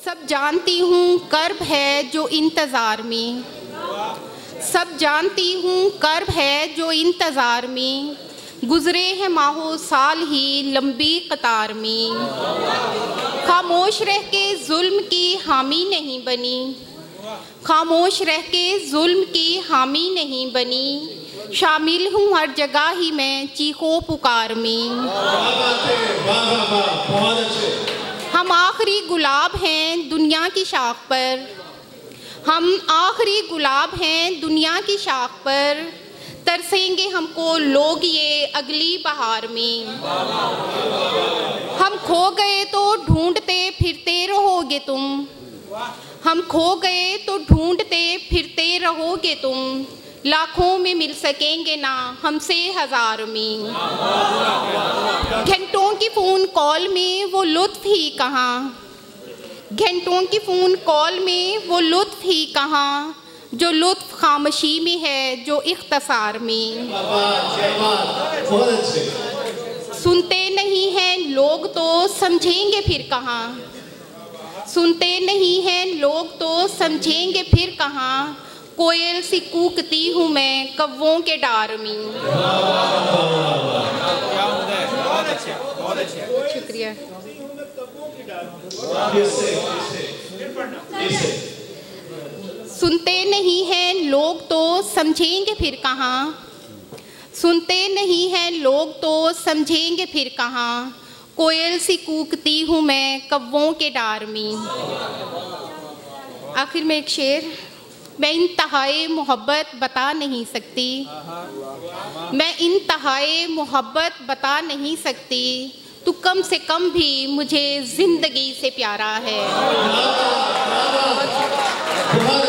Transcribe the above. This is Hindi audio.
सब जानती हूँ कर्ब है जो इंतज़ार में, सब जानती हूँ कर्ब है जो इंतज़ार में, गुज़रे हैं माहो साल ही लंबी कतार में। खामोश रह के जुल्म की हामी नहीं बनी, खामोश रह के जुल्म की हामी नहीं बनी, शामिल हूँ हर जगह ही मैं चीखो पुकार में। हम आखिरी गुलाब हैं दुनिया की शाख पर, हम आखिरी गुलाब हैं दुनिया की शाख पर, तरसेंगे हमको लोग ये अगली बहार में। हम खो गए तो ढूंढते फिरते रहोगे तुम, हम खो गए तो ढूंढते फिरते रहोगे तुम, लाखों में मिल सकेंगे ना हमसे हज़ार में। घंटों की फ़ोन कॉल में वो लुत्फ़ ही कहाँ, घंटों की फ़ोन कॉल में वो लुत्फ़ ही कहाँ, जो लुत्फ़ खामोशी में है जो इख्तिसार में। सुनते नहीं हैं लोग तो समझेंगे फिर कहाँ, सुनते नहीं हैं लोग तो समझेंगे फिर कहाँ, कोयल सी कूकती हूँ मैं कौवों के डार में। शुक्रिया। सुनते नहीं हैं लोग तो समझेंगे फिर कहाँ, सुनते नहीं हैं लोग तो समझेंगे फिर कहाँ, कोयल सी कूकती हूँ मैं कौवों के डार में। आखिर में एक शेर। मैं इंतहाए मोहब्बत बता नहीं सकती, मैं इंतहाए मोहब्बत बता नहीं सकती, तू कम से कम भी मुझे ज़िंदगी से प्यारा है।